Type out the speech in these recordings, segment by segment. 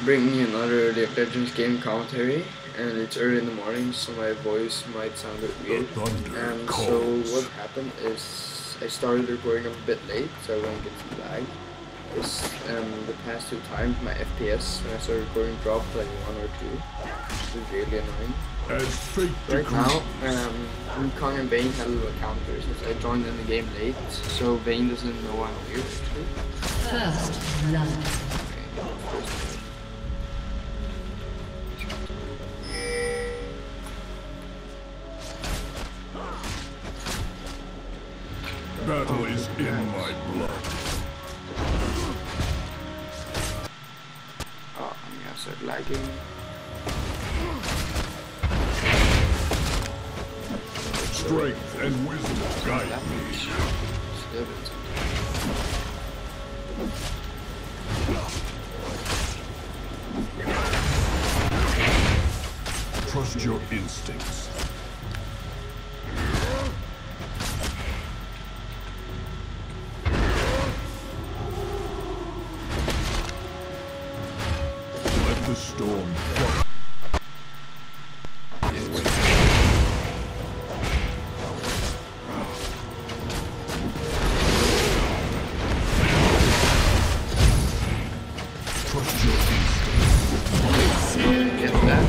bringing you another League of Legends game commentary, and it's early in the morning, so my voice might sound a bit weird. And so what happened is I started recording a bit late, so I won't get some lag. The past two times my FPS when I started recording dropped like 1 or 2, which is really annoying. Right now, Wukong and Vayne had a little counter since I joined in the game late, so Vayne doesn't know I'm here actually. First blood. Battle is in my blood. Oh, I'm gonna start lagging. Strength and wisdom guide me. Trust your instincts. Let the storm fall. Trust your instincts. Get that.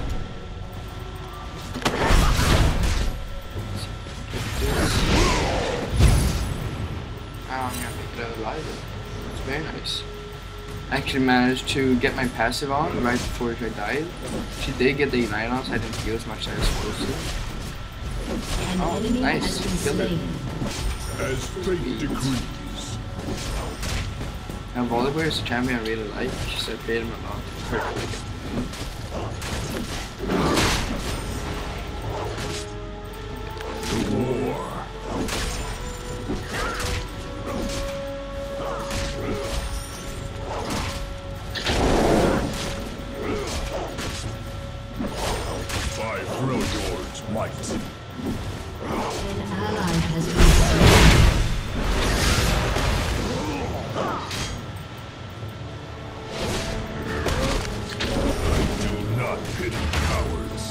I'm gonna make it out alive. That's very nice. I actually managed to get my passive on right before I died. She did get the Ignite on, so I didn't feel as much as I was supposed to. Oh, nice. Killed her. As fate decrees. Now Volibear is a champion I really like, so I played him a lot. Perfect. The war. By Freljord's might. An ally has been slain. Do not pity cowards.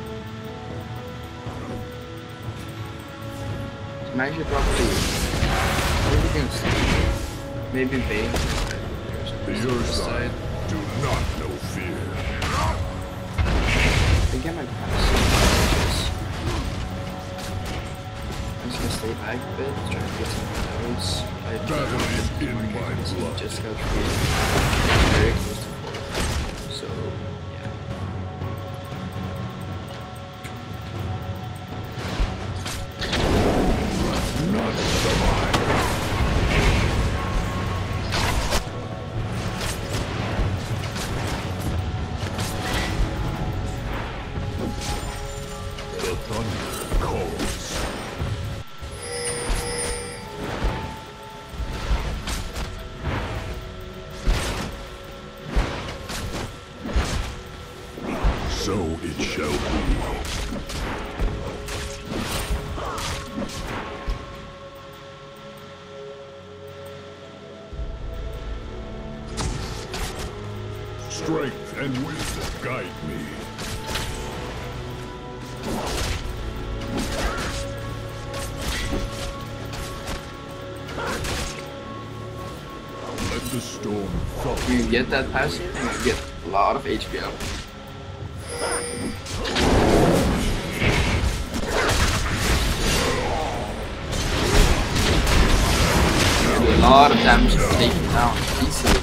I'm actually probably maybe Vayne. Your side do not know fear. I think I might pass. I'm just gonna stay back a bit, try to get some nodes. Battle is in my blood. Just got very close to 4. So, yeah. None survive. The thunder calls. So it shall be. Strength and wisdom guide me. Let the storm fall. You get that passive and you get a lot of HP out. You do a lot of damage to take him down easily.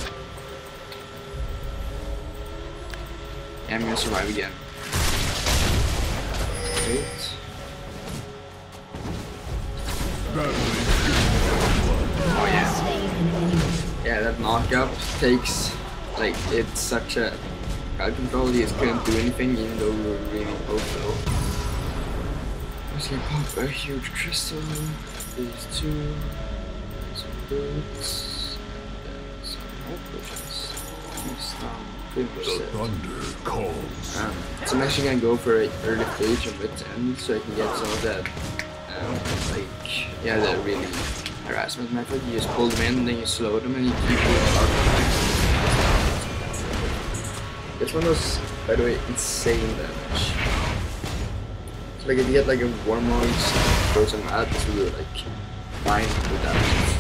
Yeah, I'm gonna survive again. Great. Oh yeah. Yeah, that knockup takes, like, it's such a crowd control, he just couldn't do anything even though we were really both low. I'm just gonna pop a huge crystal, these two, some boots, and then some more potions. Pretty much The set. thunder calls. So I'm actually gonna go for an early stage of mid end so I can get some of that, like, yeah, that really harassment method. You just pull them in, then you slow them, and you keep them out. This one was, by the way, insane damage. So like if you get like a Warmong's frozen mad to like 900 damage.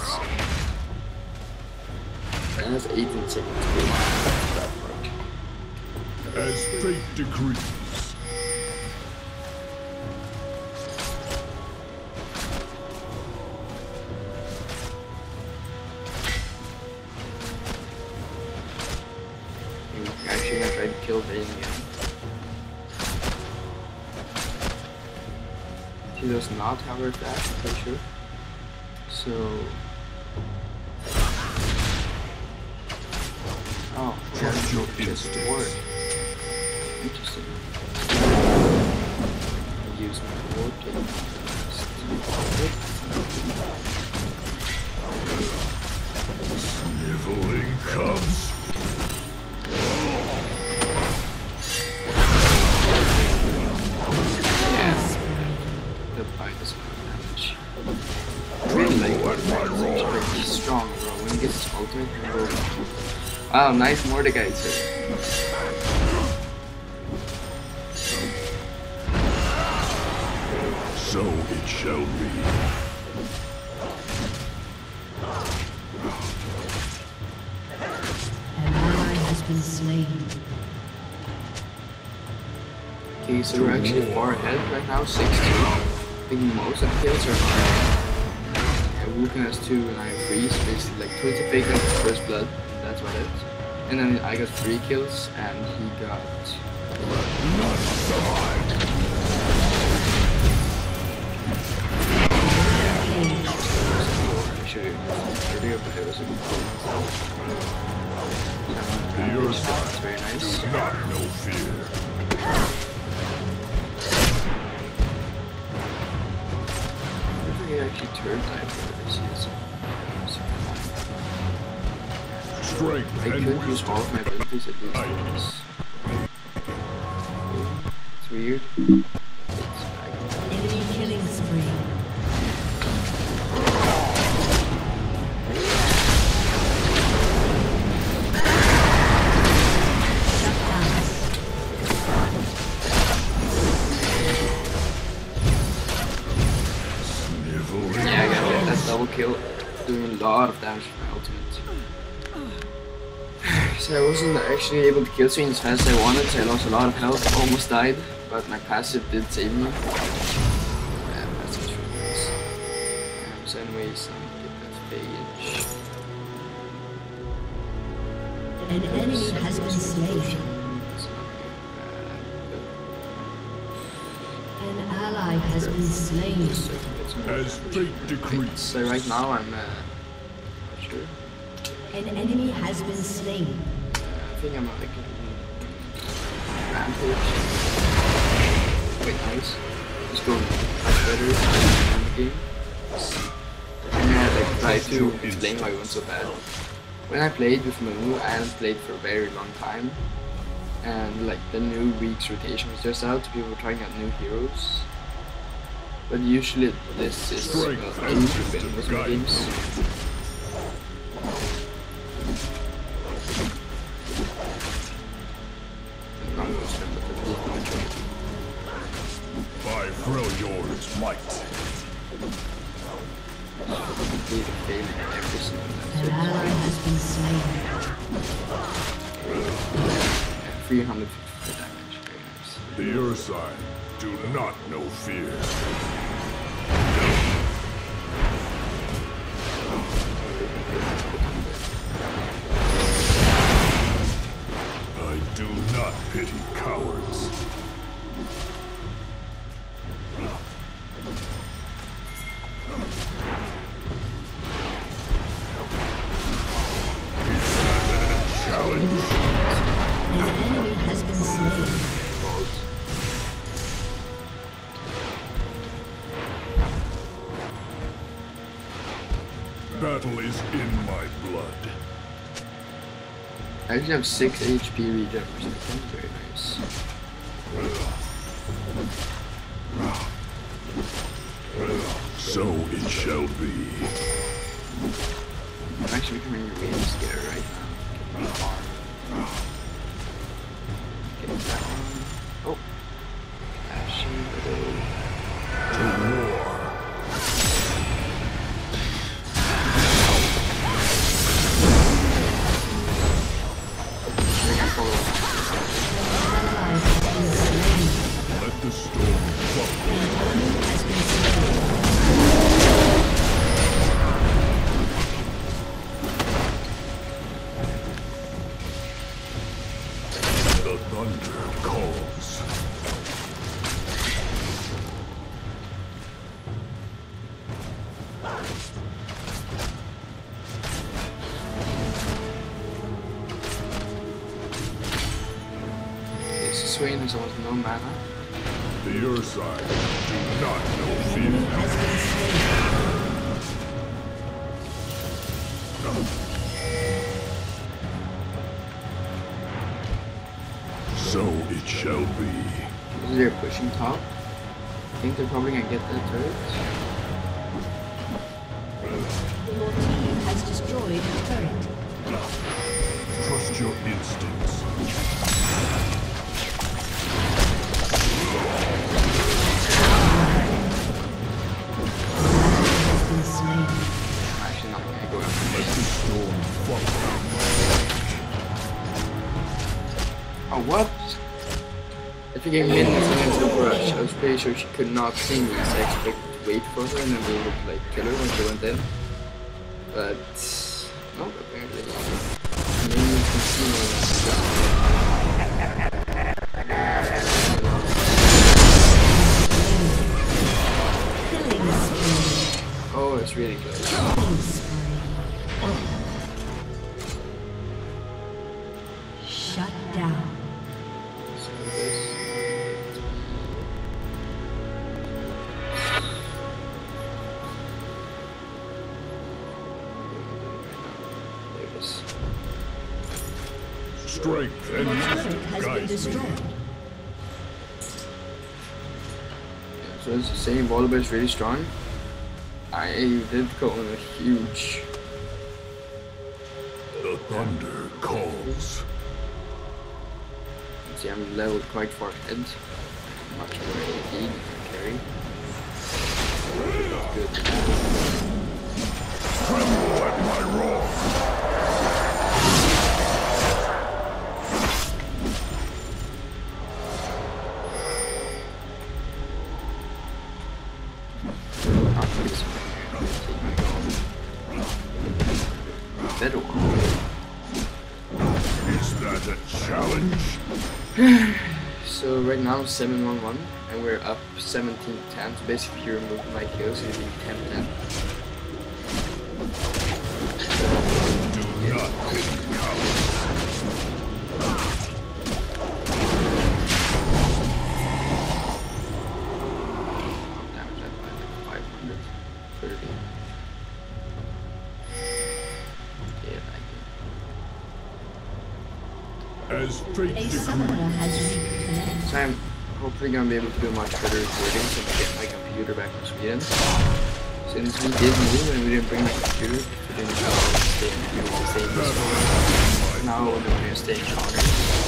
And that's 18 seconds. That mark. As fate decrees. Actually, I tried to kill Vayne again. She does not have her dash, I'm pretty sure. So. Oh, Trust your just instincts. ward. Interesting. I use my ward to Sniveling cubs. the bite is damage. Really like what pretty strong, bro. When he gets his ultimate, he will. Wow, nice Mordecai too. So it shall be. An ally has been slain. Okay, so we're actually far ahead right now, 6-2. I think most of the kills are mine. Yeah, Vulcan has 2 and I have 3, so basically like 20 bacon, first blood, that's what it is. And then I got 3 kills and he got... I should have earlier, but it was a good kill. Yours That's very nice. do not know fear. He actually turned knife for this. Strength I and could use wisdom. all of my abilities at least once. It's weird. Enemy killing spree. Yeah, I got that double kill, doing a lot of damage with my ultimate. So I wasn't actually able to kill Swing as fast as I wanted, so I lost a lot of health, almost died, but my passive did save me. Yeah, passive's really nice. So anyways, I'm gonna get that phage. An enemy has been slain. It's not really An ally has been slain. bad, but As fate decrees. so right now I'm not sure. An enemy has been slain. I think I'm like rampage. Wait, nice. Just go much better in the game. And I like try to explain why it went so bad. When I played with Moo, I hadn't played for a very long time. And like the new week's rotation was just out, people were trying out new heroes. But usually this is Strength in and between wisdom my guide. games. Not Muslim, but at least majority. By Freljord's might. Completely failing every single An ally has been slain. 350 damage, very nice. The Ursine do not know fear. I do not pity cowards. Challenge. An enemy has been slain. Battle is in my blood. I actually have 6 HP regen or something, very nice. So it shall be. I'm actually becoming really scared right now. thunder calls. Swain has almost no mana. The side do not know fear. So it shall be. They're pushing top. I think they're probably gonna get that turret. Your team has destroyed a turret. Trust your instincts. Actually, not gonna go after Let the this. storm follow. Oh, what? I think I made this into the rush. I was pretty sure she could not see me, so I expected to wait for her and then we would like kill her when she went in. But no, apparently. Maybe you can see me. Oh, it's really good. Shut down. So this. There it is. Strength and Your turret wisdom has been guide me. destroyed. So it's the same. Volibear is really strong. I did go on a huge. The thunder calls. See, I'm leveled quite far ahead. Much more AD than carry. Good. Tremble at my roar. Better one. Is that a challenge? So right now 7-1-1 and we're up 17-10. So basically if you remove my kills it'll be 10-10. Do not pity cowards. Damage that by 530. Yeah, As fate A decrees. summoner has reconnected. so I'm hopefully gonna be able to do much better recordings and get my computer back from Sweden. Since we did move and we didn't bring my computer, we didn't have to stay in the same store. Now we're gonna stay in Connor.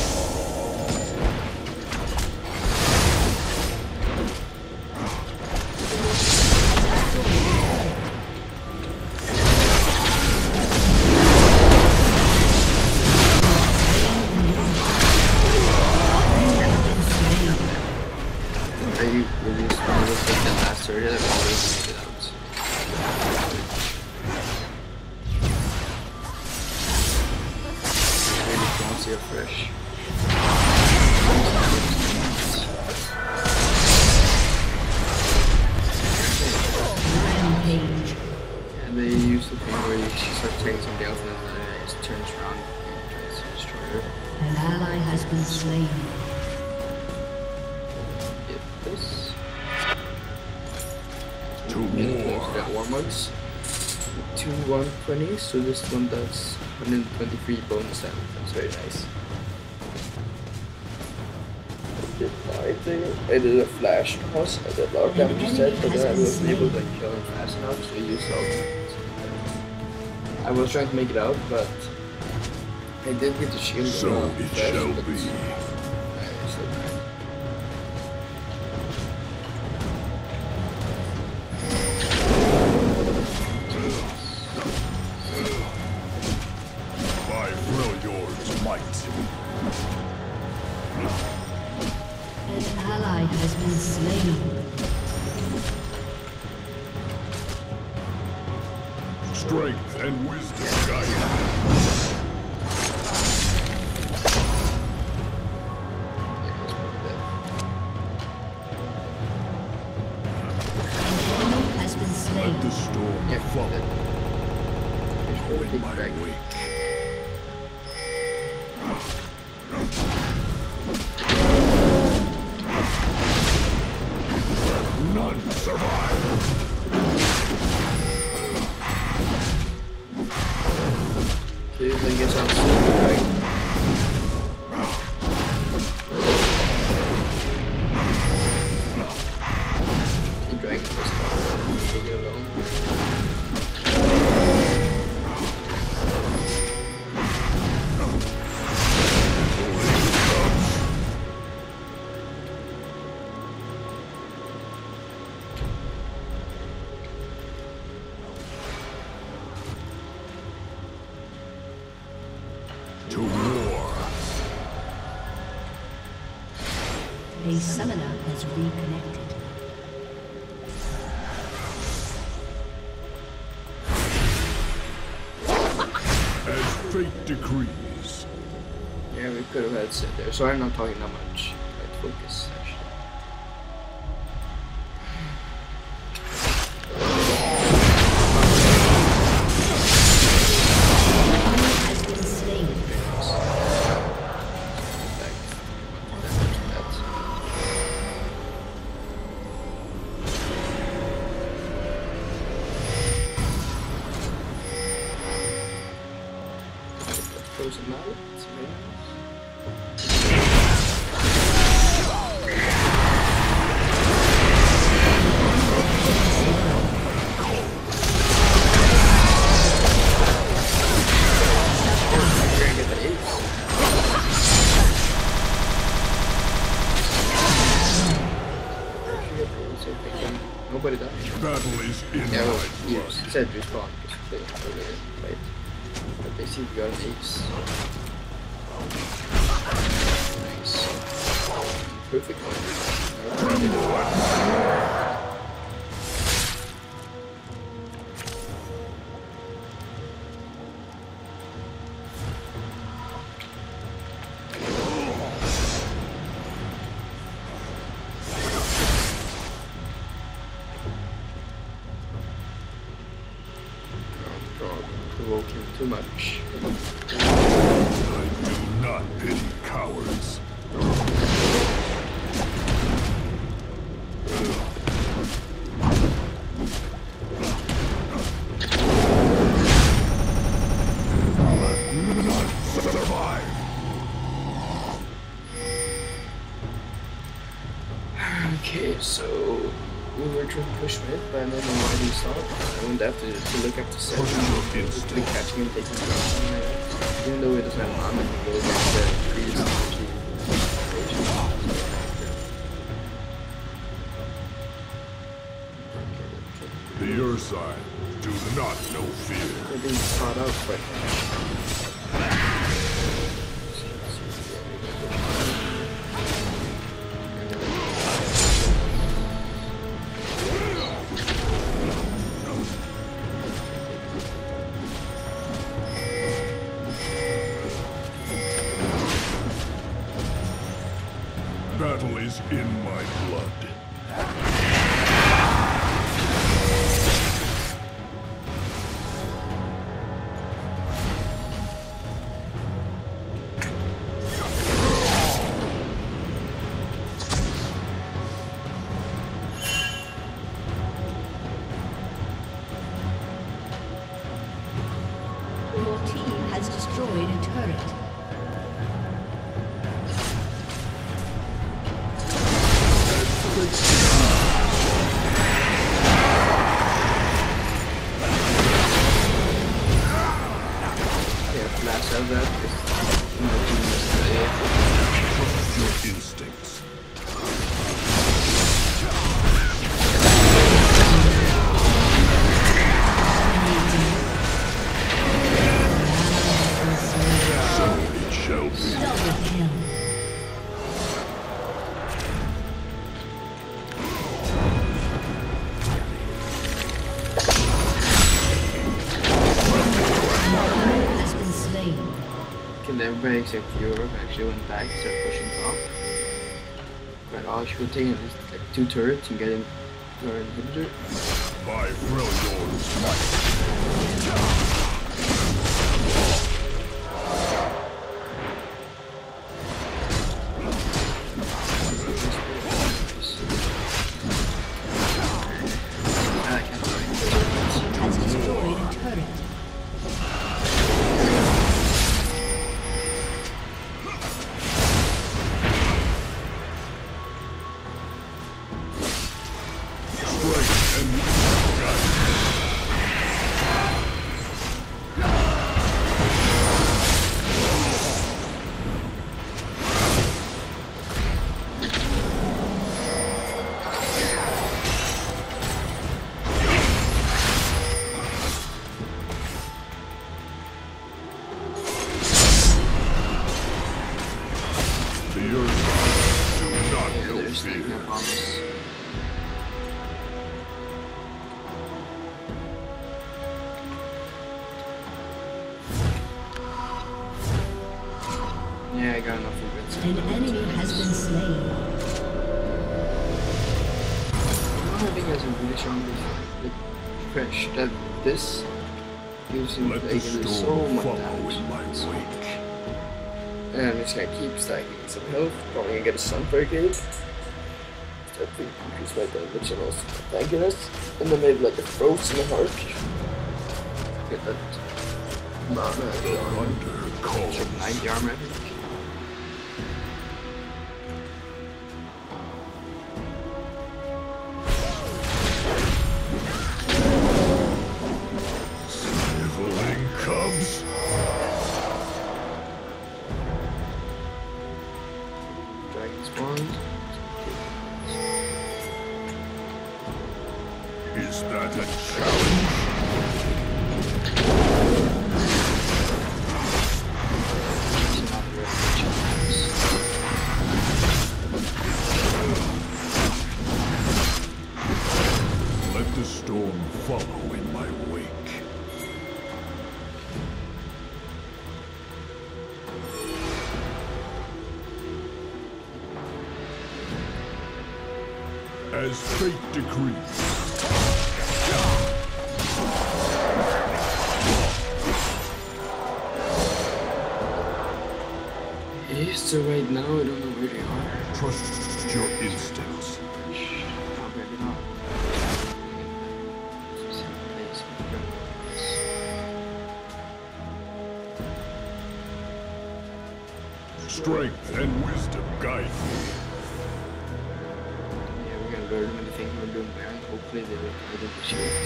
I really strong with that last area that always make it out. Really fancy or fresh. Rampage. And they use the thing where you start taking somebody else and then it just turns around and tries to destroy her. An ally has been slain. Get this. To Those war. got warm-ups. 2 120, so this one does 123 bonus damage. That's very nice. I did a flash toss. I did a lot of damage instead, but then I wasn't able to kill him fast enough, so I used ultimate. I was trying to make it out, but I did get the shield. So it shall be. Still bad. By Freljord's might. An ally has been slain. Strength and wisdom guide me. Yeah, follow. that. In Big my dragon. wake. None survive. Okay, then I guess I'll see the dragon. The dragon was not leave it alone. To war. A summoner has reconnected. As fate decrees. Yeah, we could have had sit there. Sorry, I'm not talking that much. Like focus, actually. Has been slain. Frozen mallet. It's very nice. We're gonna get the ace. Nobody died. Battle is in Yeah, well, my he blood. said respawn because they earlier, right? But they see we got an ace. Nice. Perfect one. Provoking too much. I do not pity cowards. None survive. Okay, so we were trying to push mid, but I don't know why he stopped. I went after to look after seven. Hopefully catching him, taking him down. Even though he doesn't have mana, he goes back to previous energy. The Ursine do not know fear. They're being caught up quite much. Battle is in my blood. Your team has destroyed a turret. Yeah, flash out that because my team is Trust your instincts. So it shall be. Double kill. Has been slain. Killed everybody except Europe. Actually went back, started pushing top. Quite odd. She could take at least like 2 turrets and get him Our inhibitor. By Freljord's might. Has destroyed a turret. Yeah, I got enough of it. An enemy has been slain. I don't think guys are really showing this like fresh that this gives him like so much damage. And I'm just gonna keep stacking some health. Probably gonna get a Sunfire Gate. I think increase my damage and also tankiness. And then maybe like a Frozen Heart. Get that mana. Check 90 armor, I think. Is that a challenge? Let the storm follow in my wake. As fate decrees. So right now, I don't know where they are. Trust your instincts. Maybe not. Strength and wisdom guide me. Yeah, we're gonna lure them into thinking we're doing Baron. Hopefully they will put in the shields.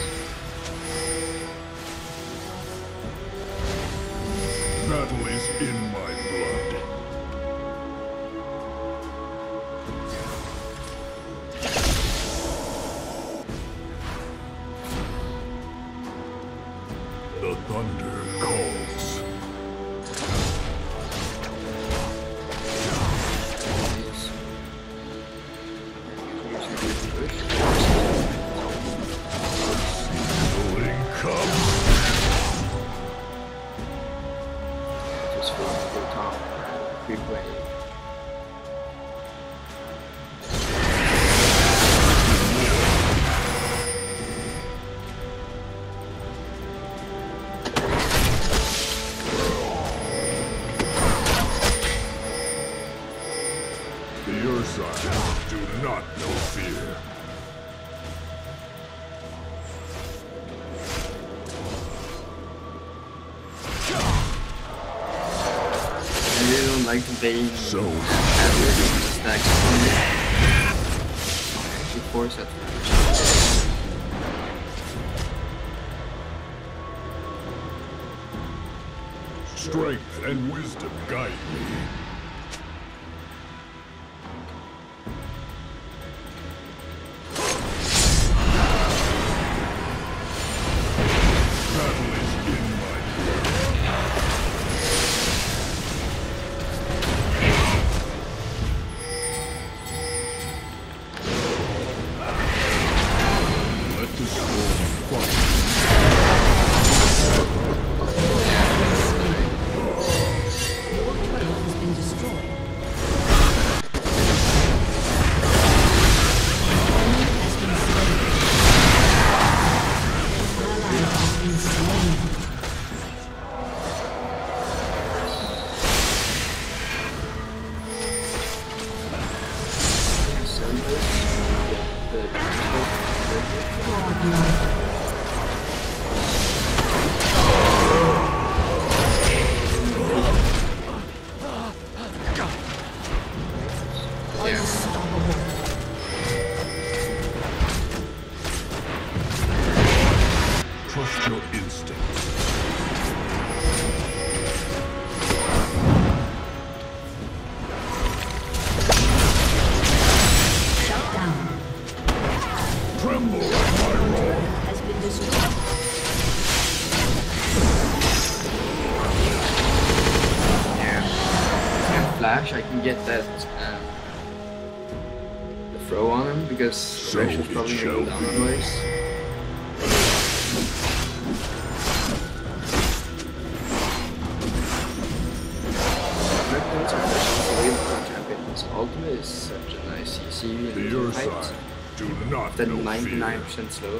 Battle is in my blood. The thunder calls. Healing comes. Just for the top. Big wave. Your side do not know fear. I really don't like the Vayne. So Stacks on it. Actually, force that. strength and wisdom guide me. Trust your instincts. Shut down. Tremble at my roar. Has been destroyed. And flash, I can get that the throw on him because So Resh is it probably shall going down be. anyways. His ultimate is such a nice CC To and your height. side, do not That know 99% fear. slow.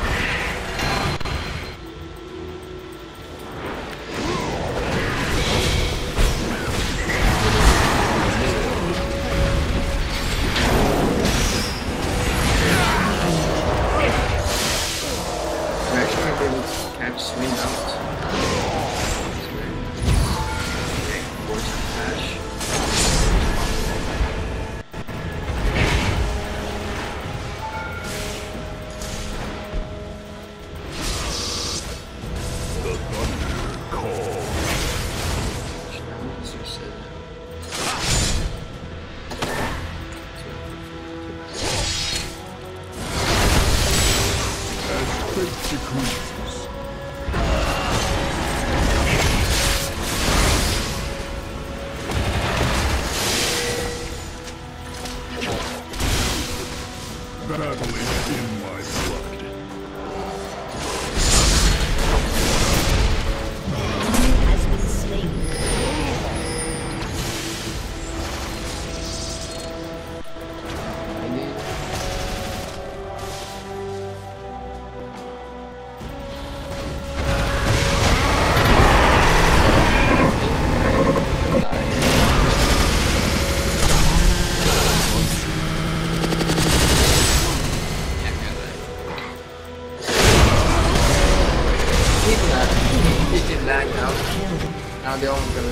We're actually gonna be able to catch swing out. Force dash. The thunder call. As fate decreases. Battling in my blood. Has been slain. Now they all gonna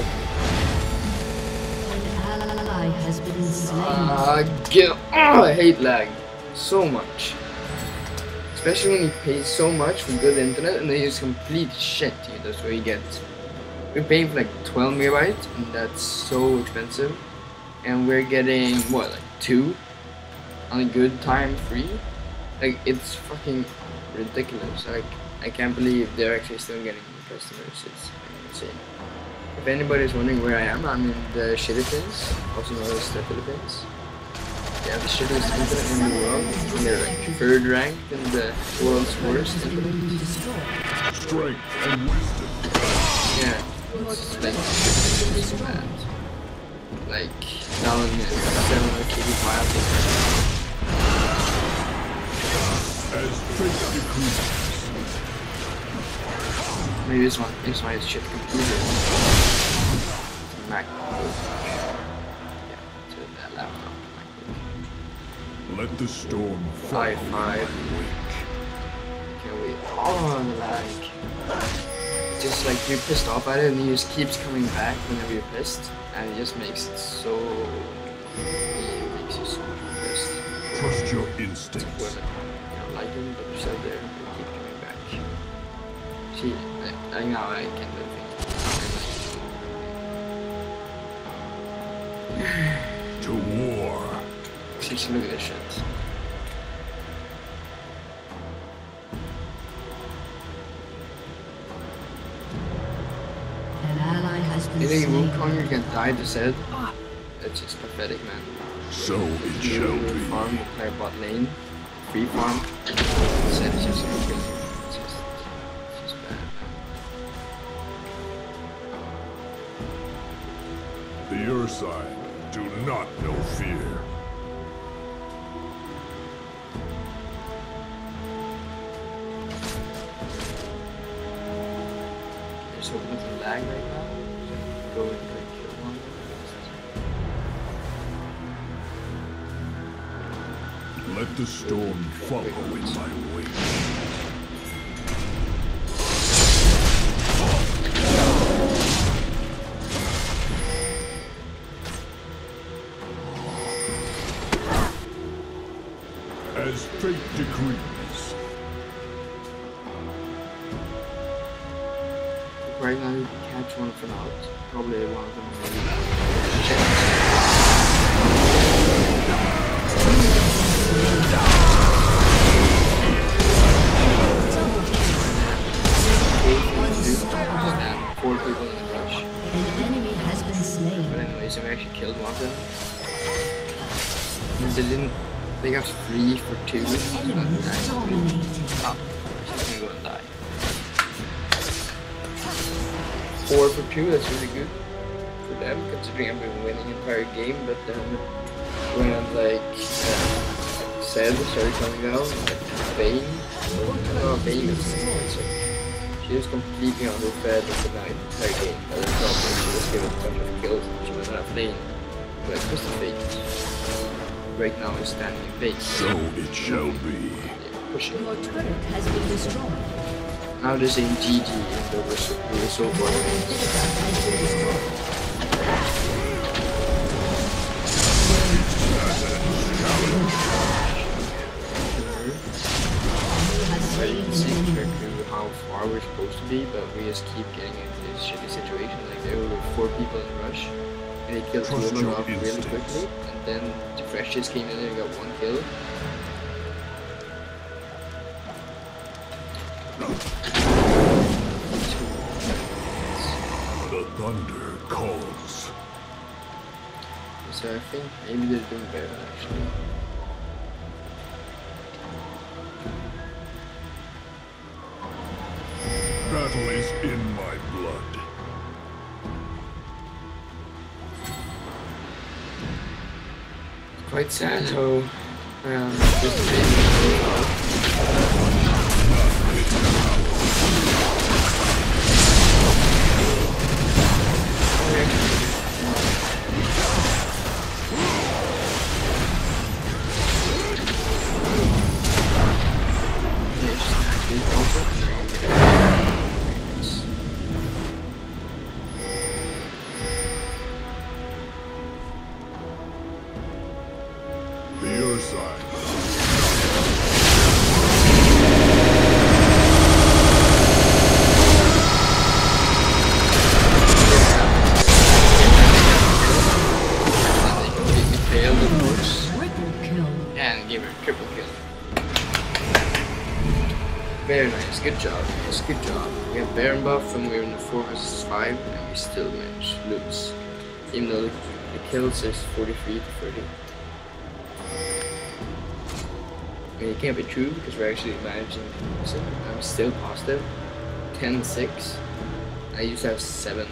An ally has been slain. I hate lag so much. Especially when you pay so much for good internet and they use complete shit, dude. That's what you get. We're paying for like 12 megabytes and that's so expensive. And we're getting what, like 2 on a good time free? Like it's fucking ridiculous. Like I can't believe they're actually still getting customers. It's insane. If anybody's wondering where I am, I'm in the Philippines, also known as the Philippines. Yeah, the shittiest internet in the world. And they're like 3rd ranked in the world's worst internet. Strength and wisdom. Yeah, it's like so bad. Like down in 700 kb As fate decreases. Maybe this one is my shit computer. Mac. Yeah, to that laptop. Let the storm fall. 5-5. Can't wait. Oh, like. Just like you're pissed off at it and it just keeps coming back whenever you're pissed. And it just makes it so. It makes you so pissed. Trust your It's instincts. women. You don't like them, but you're still there and they keep coming back. See, like now I can do things. To war. Just look at this shit. An ally has been You think slain. Wukong can die to said? That's just pathetic, man. So it shall You be. farm, you play bot lane, free farm. Said it's just okay. It's just bad, man. The your side do not know fear. There's so little lag right now. Go and kill one. Let the storm follow in my wake. As fate decrees. Right now, you catch one of them out. Probably one of them and 4 people in the rush. An enemy has been slain. But anyways, I actually killed one of them. They didn't. They got 3 for 2. Enemy dominated. Oh, she's gonna go and die. 4 for 2, that's really good for them, considering I've been winning the entire game. But then when Zed started coming down, Vayne, Vayne was so she was completely underfed in the entire game. By the time she was given a bunch of kills, she was not playing. But it was the fate. Right now is standing base. So it shall be. Pushing. Your turret has been destroyed. Now they're saying GG and they were so far. I didn't see exactly how far we're supposed to be, but we just keep getting into this shitty situation. Like there were 4 people in the rush, and they killed 2 of them off really quickly, and then the fresh just came in and got 1 kill. The thunder calls. So I think maybe they're doing better actually. Battle is in my blood. Quite sad how this game Your side. failed of course. Triple kill. And give her a triple kill. Very nice, good job guys, good job. We have Baron buff and we're in the 4 vs 5 and we still managed to lose. Even though the kills is 43 to 30. I mean, it can't be true because we're actually managing to lose it. I'm still positive. 10-6. I used to have 7-1.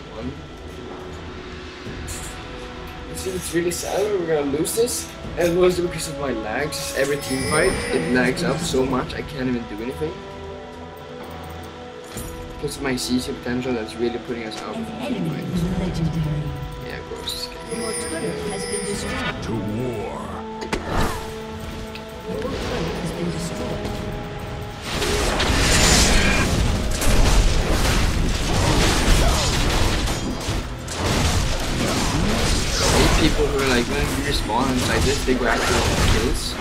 It's really sad that we're gonna lose this. And mostly because of my lags. Every team fight, it lags up so much I can't even do anything. Because of my CC potential that's really putting us out of the team Enemy fight. is legendary. Yeah, of course. Your turret has been destroyed. To war. Your turret has been destroyed. People who are like, when you respawn inside this, they go after the kills.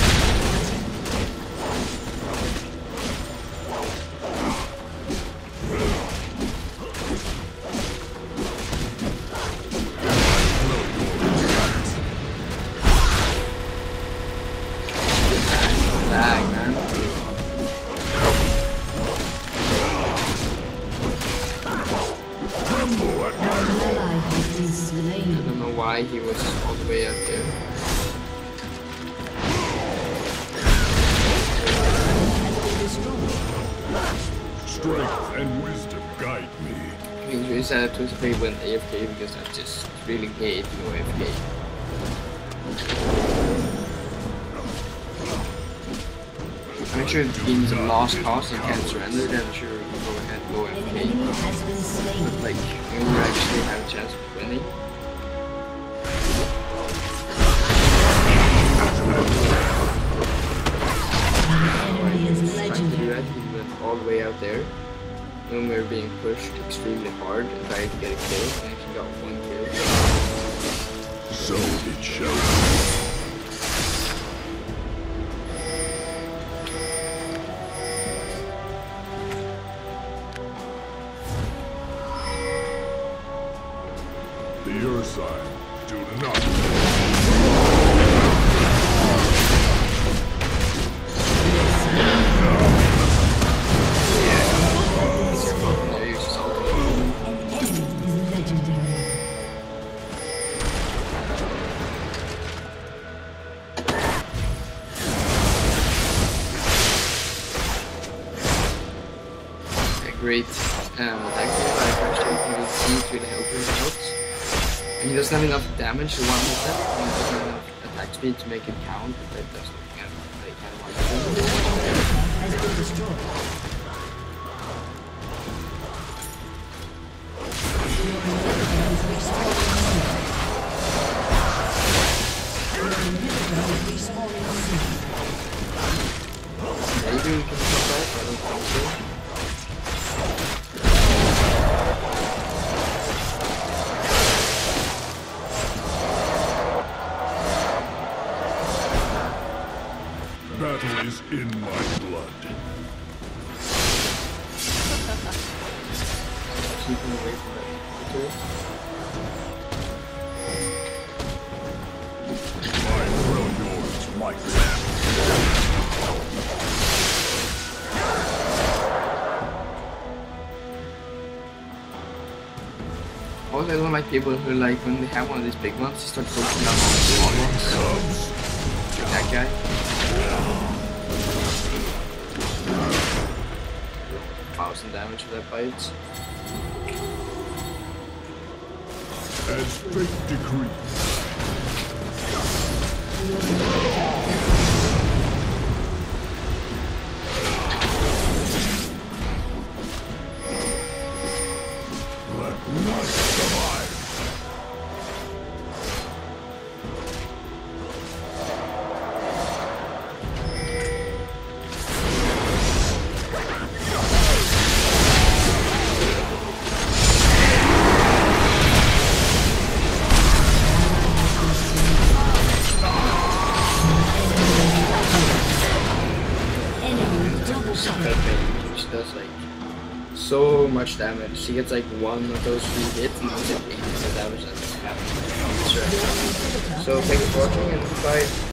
Lag, man. Ally has been I slain. don't know why he was all the way up there. Strength and wisdom guide me. I think it's really sad to play when AFK because that's just really gay to go AFK. I'm sure the game's a lost cause and can't surrender, then sure we can go ahead and go An AFK. enemy has been slain. But like, we will actually have a chance of winning. all the way out there when we were being pushed extremely hard and trying to get a kill. I actually got 1 kill. So it shall be. Your side, do not. Great attack. You see to the helper out. And he doesn't have enough damage to one hit that, and he doesn't have enough attack speed to make it count, but that doesn't count. They kind of want to Has been destroyed. maybe we can come back, I don't think so. Battle is in my blood. Keeping away from that tool. My will yours, my friend. Also, I don't like people who, like, when they have one of these big ones, they start focusing down on the small ones. Like that guy. 1000 damage with that bite. As fate decrees. Let none survive. She does like so much damage. She gets like one of those 3 hits and does like 80% damage. That's happening. So thank you for watching and bye.